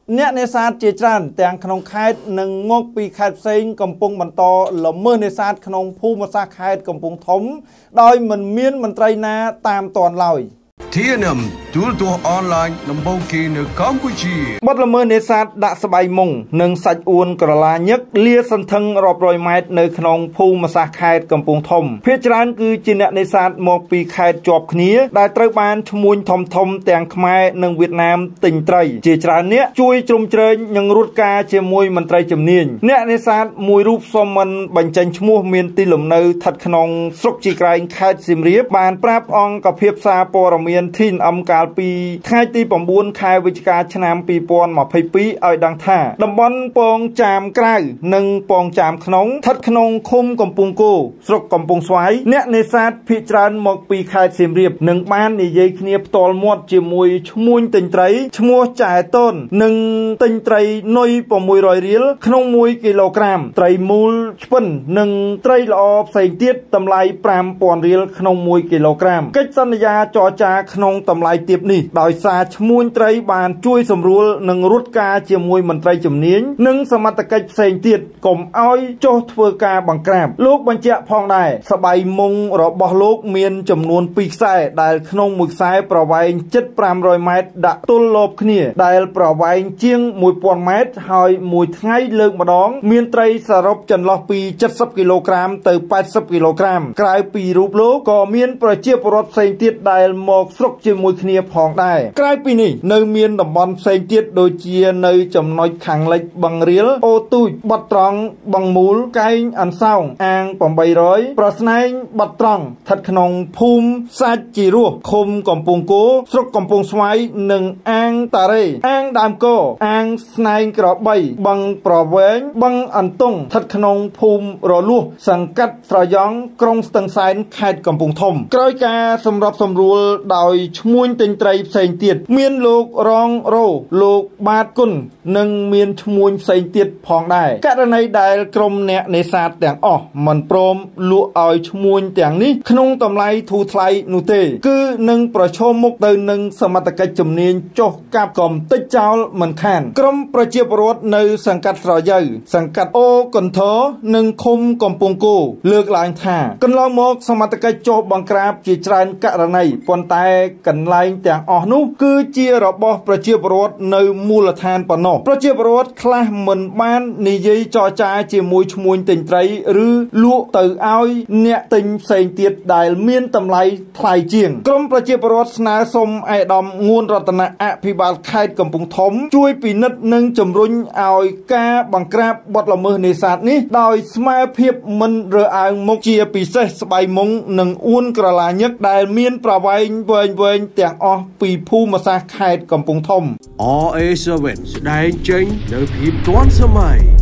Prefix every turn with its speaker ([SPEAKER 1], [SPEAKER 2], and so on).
[SPEAKER 1] អ្នកនេសាទជាច្រើនទាំងក្នុងខេត្តនិងមកពីខេត្តផ្សេងកំពុងបន្តល្មើសនេសាទក្នុងភូមិសាស្ត្រខេត្តកំពង់ធំដោយមិនមានមន្ត្រីណាតាមទាន់ឡើយ
[SPEAKER 2] TNM ទូរទស្សន៍អនឡាញដំបូងគេនៅកម្ពុជា
[SPEAKER 1] បទល្មើសនេសាទដាក់ស្បៃមុងនិងសាច់អួនក្រឡាញឹកលាសន្ធឹងរាប់រយម៉ែត្រនៅក្នុងភូមិសាស្ត្រខេត្តកំពង់ធំភាគច្រើនគឺជាអ្នកនេសាទមកពីខេត្តជាប់គ្នាដែលត្រូវបានឈ្មួញធំទាំងខ្មែរនិងវៀតណាមទិញត្រីជាច្រើនអ្នកជួយជ្រោមជ្រែងនិងរួតការជាមួយមន្ត្រីជំនាញអ្នកនេសាទមួយរូបសុំមិនបញ្ចេញឈ្មោះមានទីលំនៅស្ថិតក្នុងស្រុកជីក្រែងខេត្តសៀមរាបបានប្រាប់អង្គភាពសារព័ត៌មានTNM កាលពីថ្ងៃទី9ខែវិច្ឆិកាឆ្នាំ2022ឲ្យដឹងថាតំបន់ពងចាមក្រៅនិងពងចាមក្នុងស្ថិតក្នុងឃុំកំពង់គោស្រុកកំពង់ស្វាយអ្នកនេសាទភាគច្រើនមកពីខេត្តសៀមរាបនិងបាននិយាយគ្នាផ្ទាល់មាត់ជាមួយឈ្មួញទិញត្រីឈ្មោះចែតូននិងទិញត្រីនុយ600រៀលក្នុង1គីឡូក្រាមត្រីមូលឆ្ពិននិងត្រីល្អផ្សេងទៀតតម្លៃ5000រៀលក្នុង1គីឡូក្រាមកិច្ចសន្យាចរចាក្នុងតម្លៃទាបនេះដោយសារឈ្មួញត្រីបានជួយសម្រួលនិងរួតការជាមួយមន្ត្រីជំនាញនិងសមត្ថកិច្ចផ្សេងទៀតកុំឲ្យចុះធ្វើការបង្ក្រាបលោកបញ្ជាក់ផងដែរស្បៃមុងរបស់លោកមានចំនួន2ខ្សែដែលក្នុងមួយខ្សែប្រវែងជិត500ម៉ែត្រដាក់ទល់លបគ្នាដែលប្រវែងជាង1000ម៉ែត្រហើយមួយថ្ងៃលើកម្ដងមានត្រីសរុបចន្លោះពី70គីឡូក្រាមទៅ80គីឡូក្រាមក្រៅពីរូបលោកក៏មានប្រជាពលរដ្ឋផ្សេងទៀតដែលមកស្រុកជាមួយគ្នាផងដែរក្រៅពីនេះនៅមានតំបន់ផ្សេងទៀតដូចជានៅចំណុចខាងលិចបឹងរៀលអូទូចបាត់ត្រង់បឹងមូលកែងអន្សោងអាង800ប្រស្នែងបាត់ត្រង់ស្ថិតក្នុងភូមិសាច់ជីរស់ឃុំកំពង់គោស្រុកកំពង់ស្វាយនិងអាងតារេអាងដើមកោអាងស្នែងក្របីបឹងប្រវែងបឹងអន្ទង់ស្ថិតក្នុងភូមិរលួសសង្កាត់ស្រយ៉ង់ក្រុងស្ទឹងសែនខេត្តកំពង់ធំក្រោយការសម្របសម្រួលដោយឈ្មួញទិញត្រីផ្សេងទៀតមានលោករងរោលោកបាទគុណនិងមានឈ្មួញផ្សេងទៀតផងដែរករណីដែលក្រុមអ្នកនេសាទទាំងអស់មិនព្រមលក់ឲ្យឈ្មួញទាំងនេះក្នុងតម្លៃធូរថ្លៃនោះទេគឺនឹងប្រឈមមុខទៅនឹងសមត្ថកិច្ចជំនាញចុះកាប់កំទេចចោលមិនខានក្រុមប្រជាពលរដ្ឋនៅសង្កាត់ស្រយៅសង្កាត់អូកន្ធរនិងឃុំកំពង់គោលើកឡើងថាកន្លងមកសមត្ថកិច្ចចុះបង្ក្រាបជាច្រើនករណីប៉ុន្តែកន្លែងទាំងអស់នោះគឺជារបស់ប្រជាពលរដ្ឋនៅមូលដ្ឋានប៉ុណ្ណោះប្រជាពលរដ្ឋខ្លះមិនបាននិយាយចរចាជាមួយឈ្មួញទិញត្រីឬលក់ទៅឲ្យអ្នកទិញផ្សេងទៀតដែលមានតម្លៃថ្លៃជាងក្រមប្រជាពលរដ្ឋស្នើសុំឯកឧត្តមងួនរតនាអភិបាលខេត្តកំពង់ធំជួយពិនិត្យនិងជំរុញឲ្យការបង្ក្រាបបទល្មើសនេសាទនេះដោយស្មើភាពមិនរើសអើងមុខជាពិសេសស្បៃមុងនិងអួនក្រឡាញឹកដែលមានប្រវែងវែងទាំងអស់ពីភូមិសាស្ត្រខេត្តកំពង់ធំ
[SPEAKER 2] RA7 ស្ដែងចេញនៅភាពទាន់សម័យ